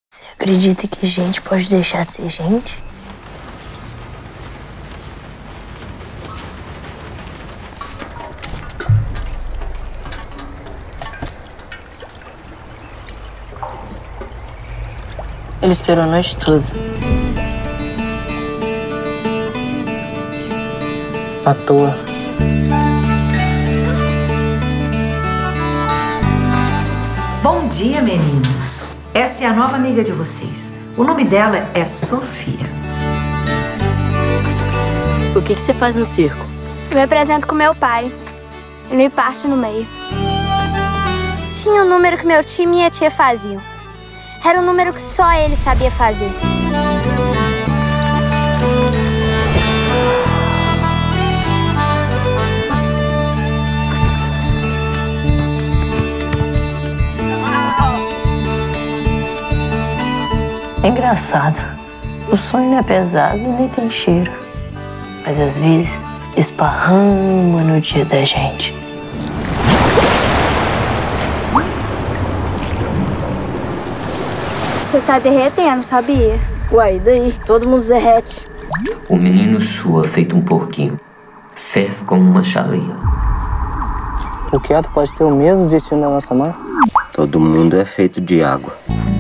Você acredita que gente pode deixar de ser gente? Ele esperou a noite toda. À toa. Bom dia, meninos. Essa é a nova amiga de vocês. O nome dela é Sofia. O que você faz no circo? Eu me apresento com meu pai. Ele me parte no meio. Tinha um número que meu tio e minha tia faziam. Era um número que só ele sabia fazer. É engraçado. O sonho não é pesado nem tem cheiro. Mas às vezes esparrama no dia da gente. Você tá derretendo, sabia? Uai, e daí? Todo mundo derrete. O menino sua feito um porquinho. Ferve como uma chaleira. O Quieto pode ter o mesmo destino da nossa mãe? Todo mundo é feito de água.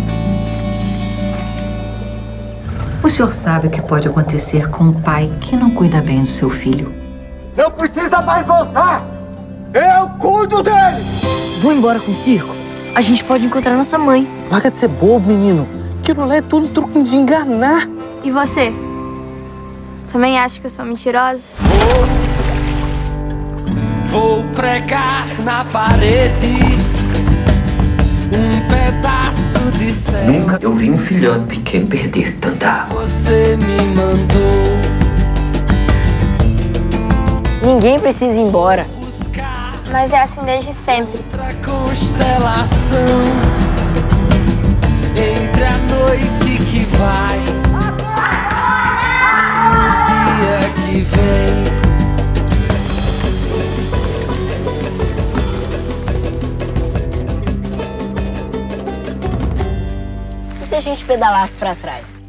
O senhor sabe o que pode acontecer com um pai que não cuida bem do seu filho. Não precisa mais voltar! Eu cuido dele! Vou embora com o circo. A gente pode encontrar nossa mãe. Larga de ser bobo, menino. Aquilo lá é tudo truque de enganar. E você? Também acha que eu sou mentirosa? Vou pregar na parede um pedaço de céu. Nunca eu vi um filhote pequeno perder tanta água. Você me mandou Ninguém precisa ir embora. buscar Mas é assim desde sempre. outra constelação entre a noite que vai e o dia que vem. E se a gente pedalasse pra trás?